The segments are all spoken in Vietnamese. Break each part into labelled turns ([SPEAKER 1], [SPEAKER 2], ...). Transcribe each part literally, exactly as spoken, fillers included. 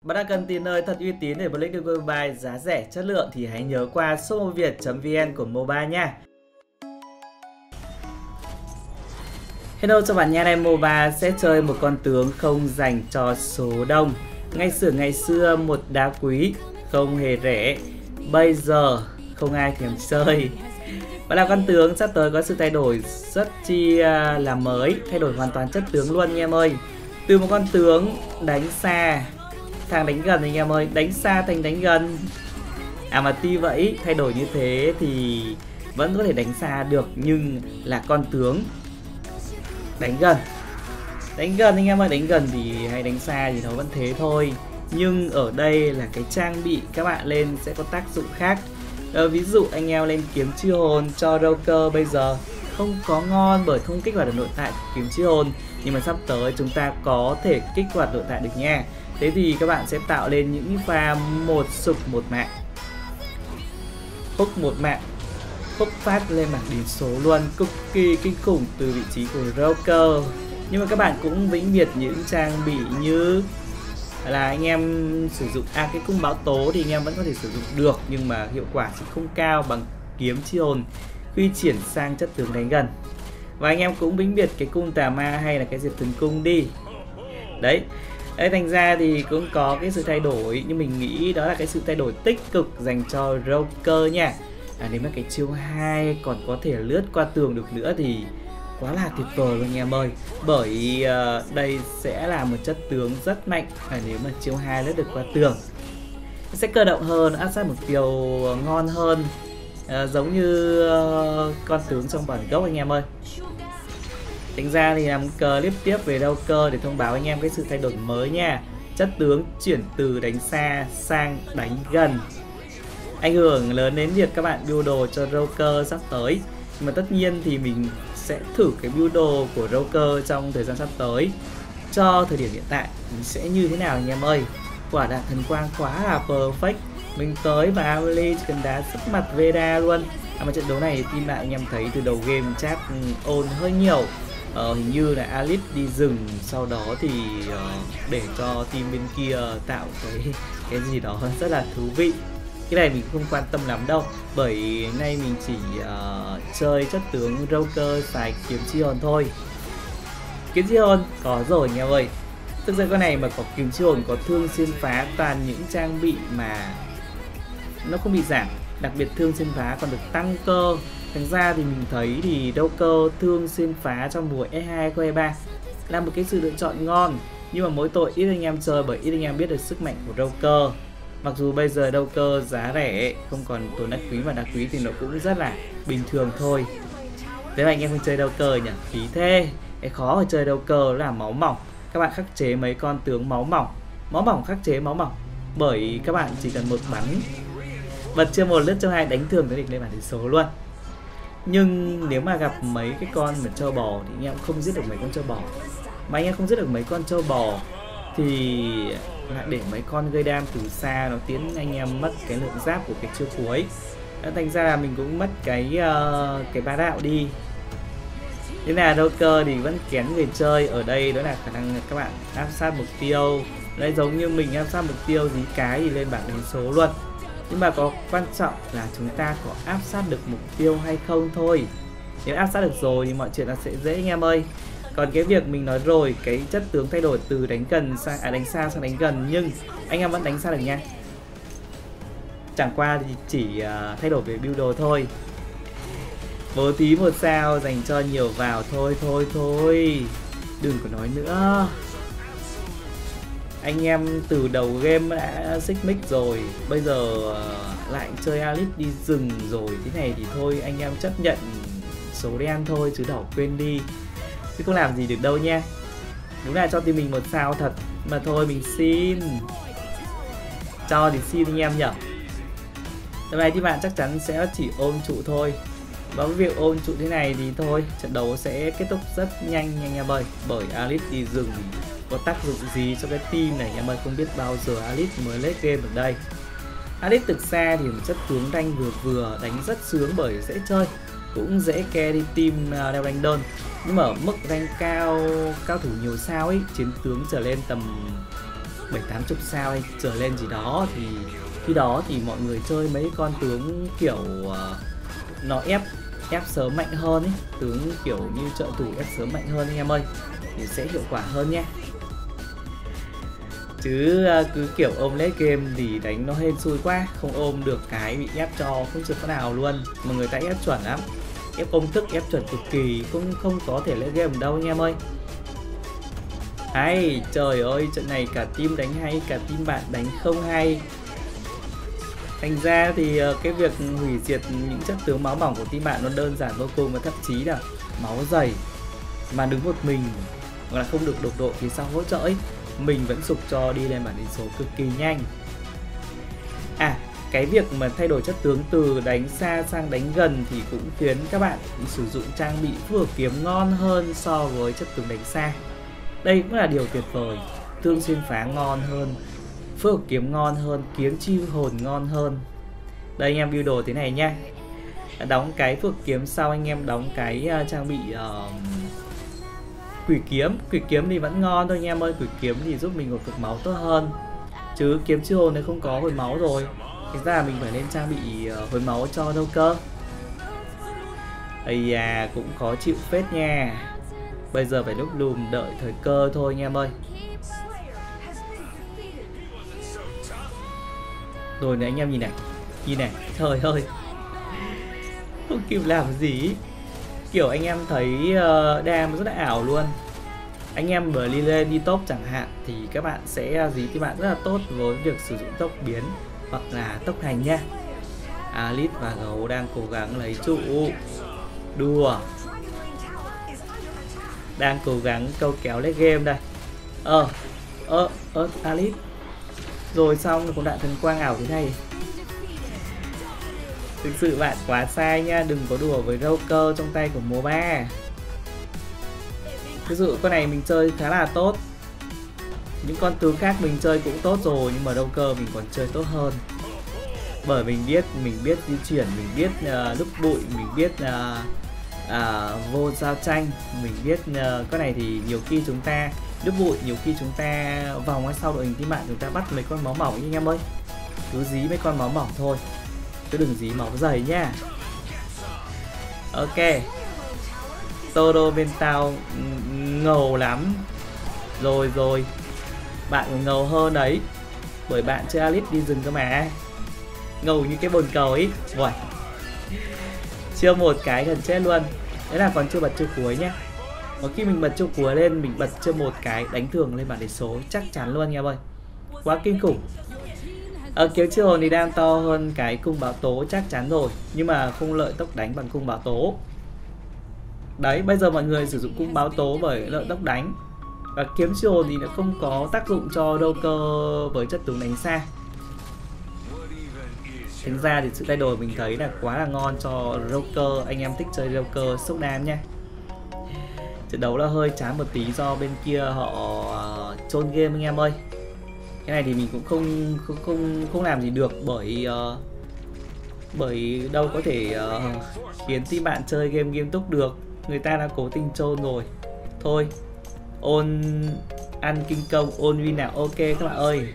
[SPEAKER 1] Bạn đang cần tìm nơi thật uy tín để play game mobile giá rẻ, chất lượng thì hãy nhớ qua shop moviet chấm vn của mobile nha. Hello cho bạn nha, em mobile sẽ chơi một con tướng không dành cho số đông. Ngày xưa ngày xưa một đá quý không hề rẻ, bây giờ không ai thèm chơi. Và là con tướng sắp tới có sự thay đổi rất chi là mới, thay đổi hoàn toàn chất tướng luôn anh em ơi. Từ một con tướng đánh xa thằng đánh gần anh em ơi, đánh xa thành đánh gần. À mà tuy vậy thay đổi như thế thì vẫn có thể đánh xa được, nhưng là con tướng đánh gần. Đánh gần anh em ơi, đánh gần thì hay đánh xa thì nó vẫn thế thôi. Nhưng ở đây là cái trang bị các bạn lên sẽ có tác dụng khác. Ờ, ví dụ anh em lên kiếm chi hồn cho Roker bây giờ không có ngon bởi không kích hoạt được nội tại của kiếm chi hồn, nhưng mà sắp tới chúng ta có thể kích hoạt nội tại được nha. Thế thì các bạn sẽ tạo lên những pha một sục một mạng, húc một mạng, húc phát lên bảng điểm số luôn, cực kỳ kinh khủng từ vị trí của Roker. Nhưng mà các bạn cũng vĩnh biệt những trang bị như là anh em sử dụng à, cái cung báo tố thì anh em vẫn có thể sử dụng được, nhưng mà hiệu quả sẽ không cao bằng kiếm chi hồn khi chuyển sang chất tướng đánh gần. Và anh em cũng vĩnh biệt cái cung tà ma hay là cái diệt thần cung đi. Đấy, đấy thành ra thì cũng có cái sự thay đổi, nhưng mình nghĩ đó là cái sự thay đổi tích cực dành cho Roker nha. À, nếu mà cái chiêu hai còn có thể lướt qua tường được nữa thì quá là tuyệt vời luôn anh em ơi. Bởi uh, đây sẽ là một chất tướng rất mạnh à, nếu mà chiêu hai lướt được qua tường. Nó sẽ cơ động hơn, áp sát mục tiêu ngon hơn, uh, giống như uh, con tướng trong bản gốc anh em ơi. Tính ra thì làm clip tiếp về Roker để thông báo anh em cái sự thay đổi mới nha. Chất tướng chuyển từ đánh xa sang đánh gần, ảnh hưởng lớn đến việc các bạn build đồ cho Roker sắp tới. Nhưng mà tất nhiên thì mình sẽ thử cái build đồ của Roker trong thời gian sắp tới. Cho thời điểm hiện tại mình sẽ như thế nào anh em ơi. Quả đạn thần quang quá là perfect. Mình tới và Amelie chỉ cần đá sức mặt Veda luôn. À, mà trận đấu này team lại anh em thấy từ đầu game chắc ôn hơi nhiều. Ờ, hình như là Alice đi rừng, sau đó thì uh, để cho team bên kia tạo cái cái gì đó rất là thú vị. Cái này mình không quan tâm lắm đâu, bởi nay mình chỉ uh, chơi chất tướng Roker xài kiếm chi hồn thôi. Kiếm chi hồn có rồi anh em ơi. Thực ra con này mà có kiếm chi hồn, có thương xuyên phá, toàn những trang bị mà nó không bị giảm. Đặc biệt thương xuyên phá còn được tăng cơ. Thành ra thì mình thấy thì Roker thương xuyên phá trong mùa E hai không hai ba là một cái sự lựa chọn ngon. Nhưng mà mỗi tội ít anh em chơi, bởi ít anh em biết được sức mạnh của Roker. Mặc dù bây giờ Roker giá rẻ, không còn tốn đá quý, và đá quý thì nó cũng rất là bình thường thôi. Thế mà anh em không chơi Roker nhỉ? Phí thế. Cái khó ở chơi Roker là máu mỏng. Các bạn khắc chế mấy con tướng máu mỏng. Máu mỏng khắc chế máu mỏng. Bởi các bạn chỉ cần một bắn bật chưa một lướt trong hai đánh thường tới địch lên bảng tỷ số luôn. Nhưng nếu mà gặp mấy cái con mà trâu bò thì anh em không giết được mấy con trâu bò. Mà anh em không giết được mấy con trâu bò thì lại để mấy con gây đam từ xa, nó tiến anh em mất cái lượng giáp của cái chiêu cuối. Thành ra là mình cũng mất cái uh, cái bá đạo đi. Thế là Roker thì vẫn kén người chơi ở đây, đó là khả năng các bạn áp sát mục tiêu. Đấy, giống như mình áp sát mục tiêu dí cái thì lên bảng đánh số luôn. Nhưng mà có quan trọng là chúng ta có áp sát được mục tiêu hay không thôi. Nếu áp sát được rồi thì mọi chuyện là sẽ dễ anh em ơi. Còn cái việc mình nói rồi, cái chất tướng thay đổi từ đánh gần sang à, đánh xa sang đánh gần, nhưng anh em vẫn đánh xa được nha. Chẳng qua thì chỉ uh, thay đổi về build đồ thôi. Bố tí một sao dành cho nhiều vào thôi thôi thôi. Đừng có nói nữa. Anh em từ đầu game đã xích mic rồi, bây giờ uh, lại chơi Alice đi rừng rồi. Thế này thì thôi anh em chấp nhận số đen thôi chứ đỏ quên đi, chứ không làm gì được đâu nha. Đúng là cho team mình một sao thật, mà thôi mình xin. Cho thì xin anh em nhở. Lần này thì bạn chắc chắn sẽ chỉ ôm trụ thôi. Và với việc ôm trụ thế này thì thôi, trận đấu sẽ kết thúc rất nhanh anh em ơi. Bởi Alice đi rừng có tác dụng gì cho cái team này anh em ơi, không biết bao giờ Alice mới late game ở đây. Alice từ xa thì một chất tướng rank vừa vừa, đánh rất sướng bởi dễ chơi, cũng dễ carry team leo rank đơn. Nhưng mà ở mức rank cao, cao thủ nhiều sao ấy, chiến tướng trở lên tầm bảy tám chục sao hay trở lên gì đó thì khi đó thì mọi người chơi mấy con tướng kiểu uh, nó ép ép sớm mạnh hơn ấy, tướng kiểu như trợ thủ ép sớm mạnh hơn anh em ơi, thì sẽ hiệu quả hơn nhé. Chứ uh, cứ kiểu ôm late game thì đánh nó hên xui quá, không ôm được cái bị ép cho không chịu có nào luôn, mà người ta ép chuẩn lắm, ép công thức ép chuẩn cực kỳ, cũng không có thể late game đâu anh em ơi. Hay, trời ơi, trận này cả team đánh hay, cả team bạn đánh không hay. Thành ra thì cái việc hủy diệt những chất tướng máu bỏng của team bạn nó đơn giản vô cùng, và thậm chí là máu dày mà đứng một mình hoặc là không được đồng đội thì sau hỗ trợ ấy, mình vẫn sụp cho đi lên bản điểm số cực kỳ nhanh. À, cái việc mà thay đổi chất tướng từ đánh xa sang đánh gần thì cũng khiến các bạn sử dụng trang bị phù hợp kiếm ngon hơn so với chất tướng đánh xa. Đây cũng là điều tuyệt vời, thương xuyên phá ngon hơn, phước hợp kiếm ngon hơn, kiếm chiêu hồn ngon hơn. Đây anh em build đồ thế này nha. Đóng cái phước kiếm sau anh em đóng cái uh, trang bị uh, quỷ kiếm. Quỷ kiếm thì vẫn ngon thôi anh em ơi, quỷ kiếm thì giúp mình hồi phục máu tốt hơn. Chứ kiếm chiêu hồn này không có hồi máu rồi, thành ra là mình phải lên trang bị uh, hồi máu cho đâu cơ. Ây da, cũng khó chịu phết nha. Bây giờ phải núp lùm đợi thời cơ thôi anh em ơi. Rồi này anh em nhìn này, nhìn này, trời ơi, không kịp làm gì. Kiểu anh em thấy uh, đam rất là ảo luôn. Anh em vừa đi lên đi top chẳng hạn thì các bạn sẽ dí thì bạn rất là tốt với việc sử dụng tốc biến hoặc là tốc hành nha. Alip và gấu đang cố gắng lấy trụ. Đùa, đang cố gắng câu kéo late game đây. Ờ, ơ, ơ, Alip. Rồi xong cũng đạn thần quang ảo thế này. Thực sự bạn quá sai nha, đừng có đùa với Joker trong tay của MOBA. Thực sự con này mình chơi khá là tốt. Những con tướng khác mình chơi cũng tốt rồi, nhưng mà Joker mình còn chơi tốt hơn. Bởi mình biết, mình biết di chuyển, mình biết uh, lúc bụi, mình biết uh, uh, vô giao tranh, mình biết uh, con này thì nhiều khi chúng ta lúc bụi, nhiều khi chúng ta vòng ngay sau đội hình team bạn chúng ta bắt mấy con máu mỏng anh em ơi. Cứ dí mấy con máu mỏng thôi, chứ đừng dí máu dày nhá. Ok, Todo bên tao ngầu lắm. Rồi rồi, bạn còn ngầu hơn đấy, bởi bạn chơi Alip đi rừng cơ mà. Ngầu như cái bồn cầu ấy. Uầy, chưa một cái gần chết luôn. Đấy là còn chưa bật chiêu cuối nhá. Và khi mình bật chiêu cuối lên, mình bật chưa một cái đánh thường lên bản đề số chắc chắn luôn nha ơi. Quá kinh khủng. Ở kiếm chiêu hồn thì đang to hơn cái cung báo tố chắc chắn rồi, nhưng mà không lợi tốc đánh bằng cung báo tố. Đấy, bây giờ mọi người sử dụng cung báo tố bởi lợi tốc đánh, và kiếm chiêu hồn thì nó không có tác dụng cho Joker với chất tướng đánh xa. Thành ra thì sự thay đổi mình thấy là quá là ngon cho Joker. Anh em thích chơi Joker sốc đam nha. Trận đấu là hơi chán một tí do bên kia họ uh, trôn game anh em ơi. Cái này thì mình cũng không không không, không làm gì được, bởi uh, bởi đâu có thể uh, khiến team bạn chơi game nghiêm túc được. Người ta đã cố tình trôn rồi. Thôi, ôn ăn kinh công, ôn win nào. Ok các bạn ơi,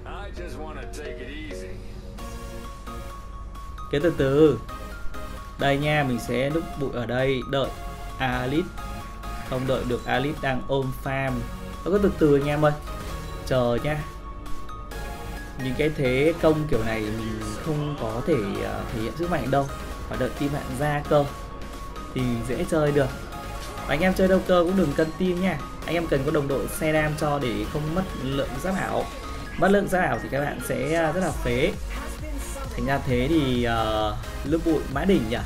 [SPEAKER 1] cái từ từ đây nha, mình sẽ núp bụi ở đây đợi Alip. Không đợi được, Alip đang ôm farm. Nó có từ từ anh em ơi, chờ nha. Những cái thế công kiểu này mình không có thể uh, thể hiện sức mạnh đâu, phải đợi team bạn ra cơ thì dễ chơi được. Và anh em chơi đâu cơ cũng đừng cân team nha. Anh em cần có đồng đội xe đam cho để không mất lượng giáp ảo. Mất lượng giáp ảo thì các bạn sẽ rất là phế. Thành ra thế thì uh, lúc bụi mã đỉnh nhỉ.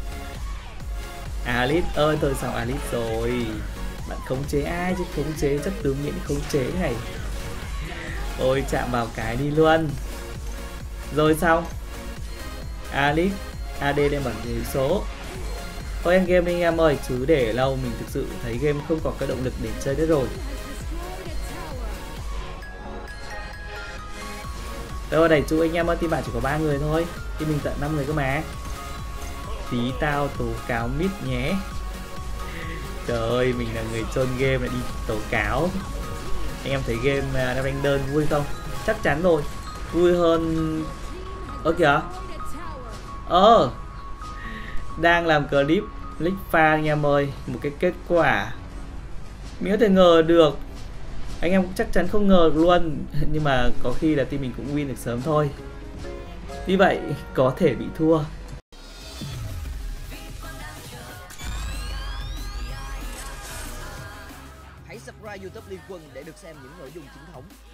[SPEAKER 1] Alip ơi, thôi xong Alip rồi. Bạn khống chế ai chứ, khống chế chất tướng miễn khống chế này. Ôi chạm vào cái đi luôn. Rồi xong Alip a đê lên bảng điểm số. Thôi em game đi anh em ơi, chứ để lâu mình thực sự thấy game không có cái động lực để chơi nữa rồi. Đâu đẩy chú anh em ơi, team bạn chỉ có ba người thôi, thì mình tận năm người cơ mà. Tí tao tố cáo mít nhé. Trời ơi, mình là người trôn game lại đi tố cáo. Anh em thấy game đam đánh đơn vui không? Chắc chắn rồi, vui hơn. Ơ kìa, ờ đang làm clip leak pha anh em ơi, một cái kết quả mình có thể ngờ được, anh em cũng chắc chắn không ngờ được luôn. Nhưng mà có khi là team mình cũng win được sớm thôi, vì vậy có thể bị thua.
[SPEAKER 2] Hãy subscribe YouTube Liên Quân để được xem những nội dung chính thống.